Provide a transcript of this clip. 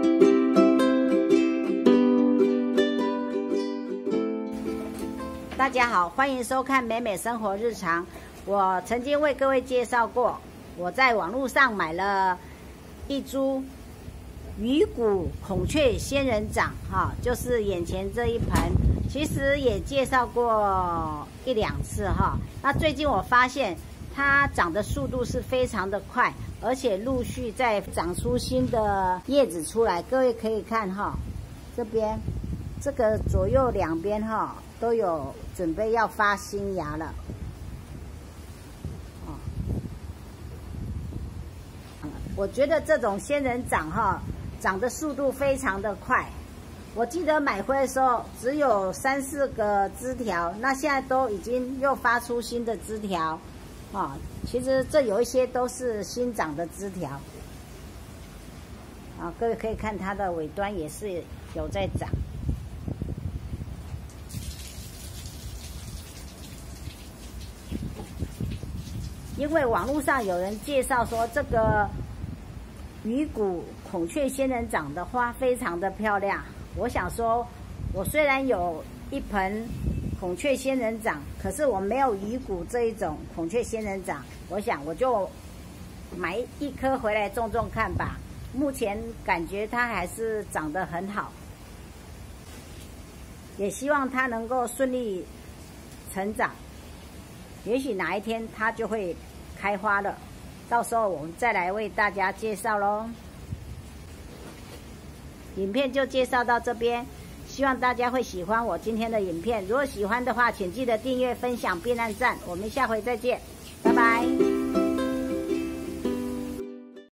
大家好，欢迎收看美美生活日常。我曾经为各位介绍过，我在网络上买了一株鱼骨孔雀仙人掌，就是眼前这一盆。其实也介绍过1、2次哈。那最近我发现它长的速度是非常的快，而且陆续在长出新的叶子出来。各位可以看哈，这边这个左右两边哈都有准备要发新芽了。我觉得这种仙人掌哈长的速度非常的快。我记得买回来的时候只有3、4个枝条，那现在都已经又发出新的枝条。其实这有一些都是新长的枝条。各位可以看它的尾端也是有在长。因为网络上有人介绍说，这个鱼骨孔雀仙人掌的花非常的漂亮。我想说，我虽然有一盆孔雀仙人掌，可是我没有鱼骨这一种孔雀仙人掌。我想我就买一颗回来种种看吧。目前感觉它还是长得很好，也希望它能够顺利成长。也许哪一天它就会开花了，到时候我们再来为大家介绍咯。影片就介绍到这边，希望大家会喜欢我今天的影片。如果喜欢的话，请记得订阅、分享并按赞。我们下回再见，拜拜。